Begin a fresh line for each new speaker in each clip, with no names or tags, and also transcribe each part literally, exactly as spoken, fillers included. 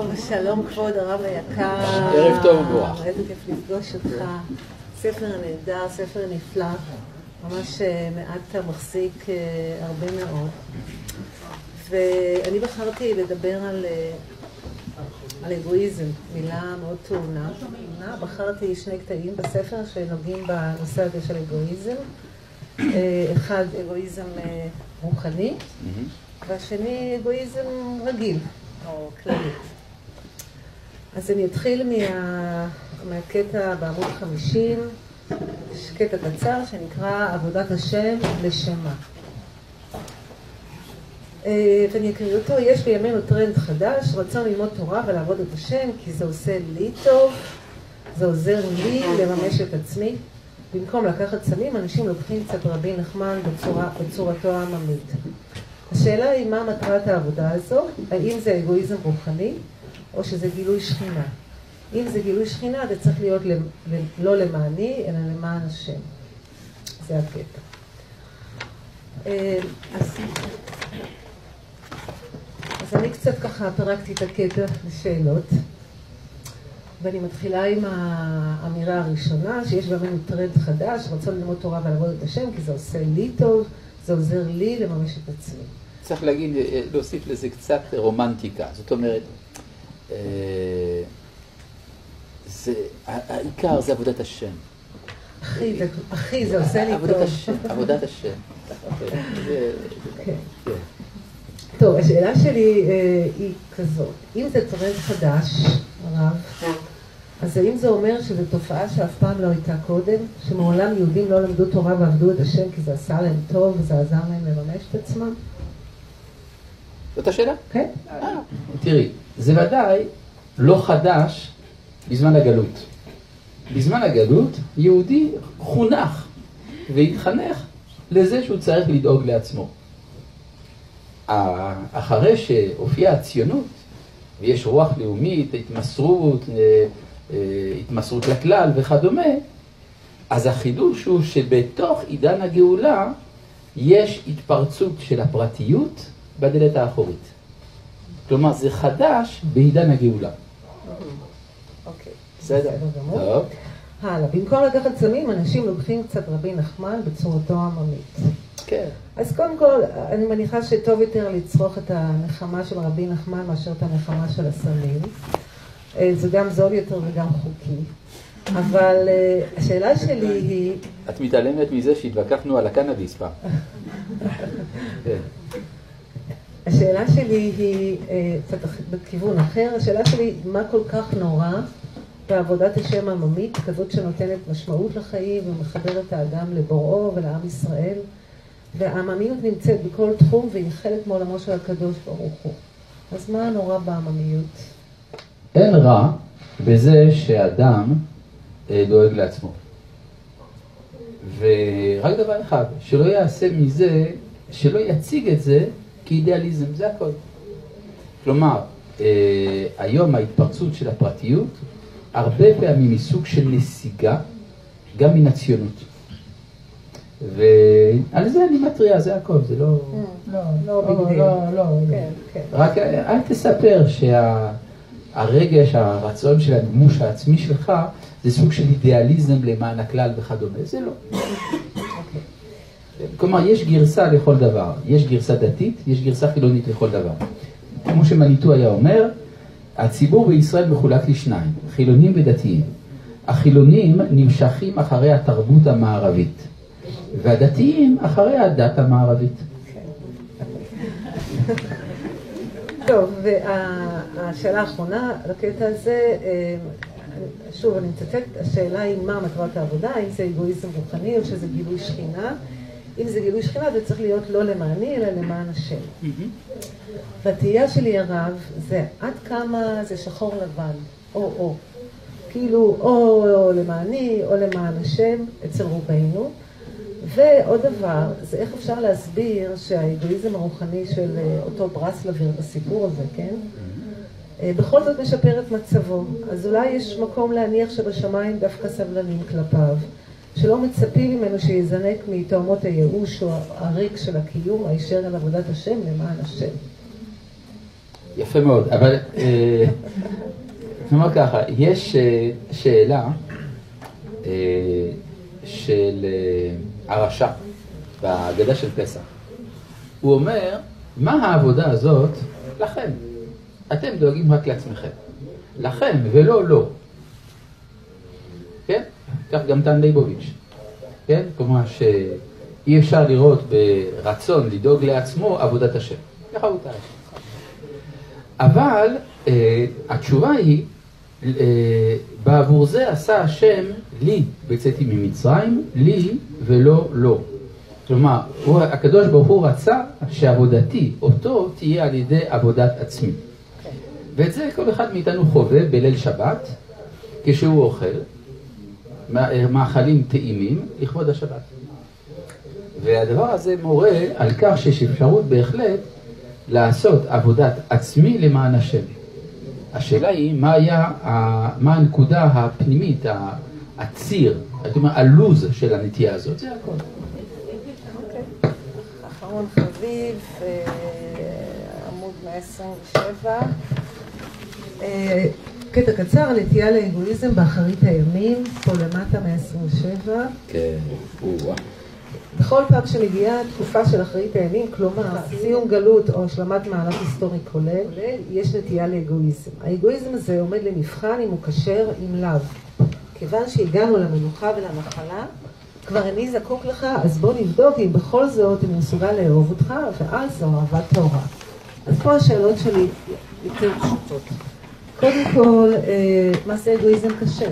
שלום, שלום כבוד הרב היקר.
ערב טוב וברוח.
איזה כיף לפגוש אותך. ספר נהדר, ספר נפלא. ממש מעט מחזיק הרבה מאוד. ואני בחרתי לדבר על, על אגואיזם, מילה מאוד טעונה. בחרתי שני קטעים בספר שנוגעים בנושא הזה של אגואיזם. אחד אגואיזם רוחני, והשני אגואיזם רגיל, או כללי. אז אני אתחיל מה... מהקטע בעמוד חמישים, יש קטע קצר שנקרא עבודת השם לשמה. ואני אקריא אותו. יש בימינו טרנד חדש, רצון ללמוד תורה ולעבוד את השם, כי זה עושה לי טוב, זה עוזר לי לממש את עצמי. במקום לקחת סמים, אנשים לוקחים קצת רבי נחמן בצורה, בצורתו העממית. השאלה היא מה מטרת העבודה הזו, האם זה אגואיזם רוחני או שזה גילוי שכינה. אם זה גילוי שכינה, זה צריך להיות לא למעני, אלא למען השם. זה הקטע. אז, אז אני קצת ככה פרקתי את הקטע לשאלות, ואני מתחילה עם האמירה הראשונה, שיש בימינו טרנד חדש, רצון ללמוד תורה ולעבוד את השם, כי זה עושה לי טוב, זה עוזר לי לממש את עצמי.
צריך להגיד, להוסיף לזה קצת רומנטיקה. זאת אומרת, זה, העיקר זה עבודת השם.
אחי, זה, אחי, זה עושה לי טוב.
עבודת השם, עבודת השם.
טוב, השאלה שלי היא כזאת. אם זה טרנד חדש, הרב, אז האם זה אומר שזו תופעה שאף פעם לא הייתה קודם? שמעולם יהודים לא למדו תורה ועבדו את השם כי זה עשה להם טוב וזה עזר להם לממש את עצמם?
זאת השאלה?
כן.
תראי, זה ודאי לא חדש בזמן הגלות. בזמן הגלות יהודי חונך והתחנך לזה שהוא צריך לדאוג לעצמו. אחרי שהופיעה הציונות ויש רוח לאומית, התמסרות, התמסרות לכלל וכדומה, אז החידוש הוא שבתוך עידן הגאולה יש התפרצות של הפרטיות בדלת האחורית. כלומר, זה חדש בעידן הגאולה.
אוקיי.
בסדר? טוב.
הלאה. במקום לקחת סמים, אנשים לוקחים קצת רבי נחמן בצורתו העממית.
כן.
אז קודם כל, אני מניחה שטוב יותר לצרוך את הנחמה של רבי נחמן מאשר את הנחמה של הסמים. זה גם זול יותר וגם חוקי. אבל השאלה שלי היא...
את מתעלמת מזה שהתווכחנו על הקנאביס פעם.
השאלה שלי היא קצת בכיוון אחר. השאלה שלי, מה כל כך נורא בעבודת השם העממית, כזאת שנותנת משמעות לחיים ומחברת את האדם לבוראו ולעם ישראל? והעממיות נמצאת בכל תחום והיא חלק מעולמו של הקדוש ברוך הוא. אז מה הנורא בעממיות?
אין רע בזה שאדם דואג לעצמו. ורק דבר אחד, שלא יעשה מזה, שלא יציג את זה כאידיאליזם, זה הכל. כלומר, היום ההתפרצות של הפרטיות, הרבה פעמים מסוג של נסיגה, גם מן הציונות. ועל זה אני מטריע, זה הכל, זה לא...
לא, לא, לא, לא, לא.
רק אל תספר שהרגש, הרצון של המימוש העצמי שלך, זה סוג של אידיאליזם למען הכלל וכדומה, זה לא. כלומר, יש גרסה לכל דבר, יש גרסה דתית, יש גרסה חילונית לכל דבר. כמו שמניטו היה אומר, הציבור בישראל מחולק לשניים, חילונים ודתיים. החילונים נמשכים אחרי התרבות המערבית. והדתיים אחרי הדת המערבית.
טוב, והשאלה האחרונה לקטע הזה, שוב אני מצטטת, השאלה היא מה מטרת העבודה, האם זה אגואיזם רוחני או שזה גילוי שכינה. אם זה גילוי שכינה זה צריך להיות לא למעני אלא למען השם. והתהייה שלי הרב זה עד כמה זה שחור לבן, או או. כאילו או למעני או למען השם אצל רובנו. ועוד דבר, זה איך אפשר להסביר שהאגואיזם הרוחני של אותו ברסלבר בסיפור הזה, כן? בכל זאת משפר את מצבו. אז אולי יש מקום להניח שבשמיים דווקא סבלנים כלפיו, שלא מצפים ממנו שיזנק מתאומות הייאוש או הריק של הקיום, הישר על עבודת השם למען השם.
יפה מאוד, אבל נאמר ככה, יש שאלה של הרשע בהגדה של פסח. הוא אומר, מה העבודה הזאת לכם? אתם דואגים רק לעצמכם. לכם ולא לא. כן? כך גם טען ליבוביץ'. כן? כלומר שאי אפשר לראות ברצון לדאוג לעצמו עבודת השם. ככה הוא טען. אבל אה, התשובה היא, אה, בעבור זה עשה השם לי בצאתי ממצרים, לי ולא לא. כלומר, הוא, הקדוש ברוך הוא רצה שעבודתי, אותו, תהיה על ידי עבודת עצמי. Okay. ואת זה כל אחד מאיתנו חווה בליל שבת, כשהוא אוכל, מאכלים טעימים לכבוד השבת. והדבר הזה מורה על כך שיש אפשרות בהחלט לעשות עבודת עצמי למען השם. השאלה היא, מה היה, מה הנקודה הפנימית, הציר, זאת אומרת, הלוז של הנטייה הזאת, זה הכל.
אחרון חביב, עמוד מאה עשרים ושבע. קטע קצר, הנטייה לאגואיזם באחרית הימים, פה למטה מאה עשרים ושבע.
כן, וואו.
בכל פעם שמגיעה תקופה של אחרית הימים, כלומר סיום גלות או השלמת מהלך היסטורי כולל, יש נטייה לאגואיזם. האגואיזם הזה עומד למבחן אם הוא כשר עם לאו. כיוון שהגענו למנוחה ולנחלה, כבר אני זקוק לך, אז בוא נבדוק אם בכל זאת אני מסוגל לאהוב אותך, ואז זו אהבת תורה. אז פה השאלות שלי יותר פשוטות. קודם כל, מה זה אגואיזם כשר?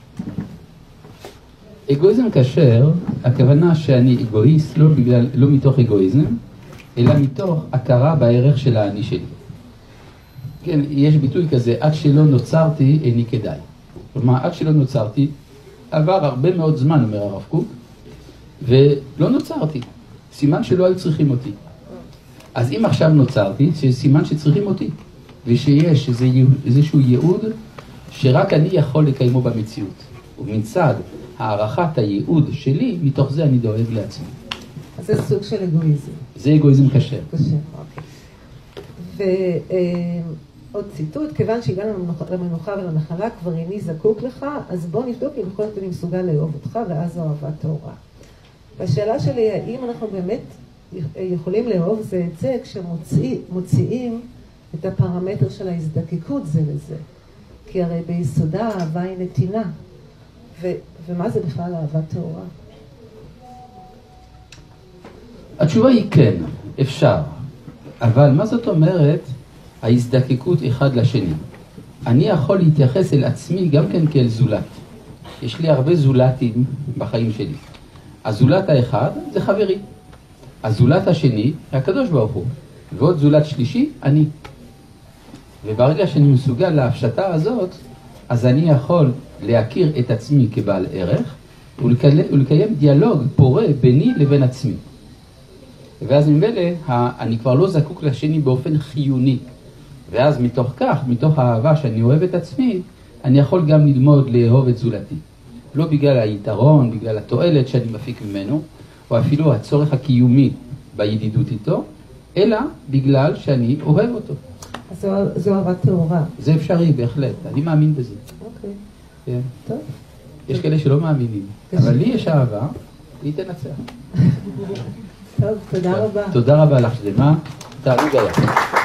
אגואיזם כשר, הכוונה שאני אגואיסט לא, בגלל, לא מתוך אגואיזם, אלא מתוך הכרה בערך של האני שלי. כן, יש ביטוי כזה, עד שלא נוצרתי איני כדאי. כלומר, עד שלא נוצרתי, עבר הרבה מאוד זמן, אומר הרב קוק, ולא נוצרתי. סימן שלא היו צריכים אותי. אז אם עכשיו נוצרתי, סימן שצריכים אותי. ושיש איזה, איזשהו ייעוד שרק אני יכול לקיימו במציאות. ומצד הערכת הייעוד שלי, מתוך זה אני דואג לעצמי.
אז זה סוג של אגואיזם.
זה אגואיזם כשר.
כשר, אוקיי. ועוד ציטוט, כיוון שהגענו למנוחה ולנחלה, כבר איני זקוק לך, אז בוא נבדוק אם בכל זאת אני מסוגל לאהוב אותך, ואז זו אהבת תורה. והשאלה שלי, האם אנחנו באמת יכולים לאהוב זה את זה, כשמוציאים את הפרמטר של ההזדקקות זה לזה. כי הרי ביסודה האהבה היא נתינה. ו- ומה זה בכלל אהבת תורה?
התשובה היא כן, אפשר. אבל מה זאת אומרת ההזדקקות אחד לשני? אני יכול להתייחס אל עצמי גם כן כאל זולת. יש לי הרבה זולתים בחיים שלי. הזולת האחד זה חברי. הזולת השני, הקדוש ברוך הוא. ועוד זולת שלישי, אני. וברגע שאני מסוגל להפשטה הזאת, אז אני יכול להכיר את עצמי כבעל ערך, ולקיים דיאלוג פורה ביני לבין עצמי. ואז ממילא, אני כבר לא זקוק לשני באופן חיוני. ואז מתוך כך, מתוך האהבה שאני אוהב את עצמי, אני יכול גם ללמוד לאהוב את זולתי. לא בגלל היתרון, בגלל התועלת שאני מפיק ממנו, או אפילו הצורך הקיומי בידידות איתו, אלא בגלל שאני אוהב אותו.
אז זו, זו אהבת תורה.
זה אפשרי, בהחלט. אני מאמין בזה.
אוקיי.
כן.
טוב.
יש כאלה שלא מאמינים. אבל לי יש אהבה, היא תנצח.
טוב, תודה רבה.
תודה רבה לך, שלמה. תענוג היה.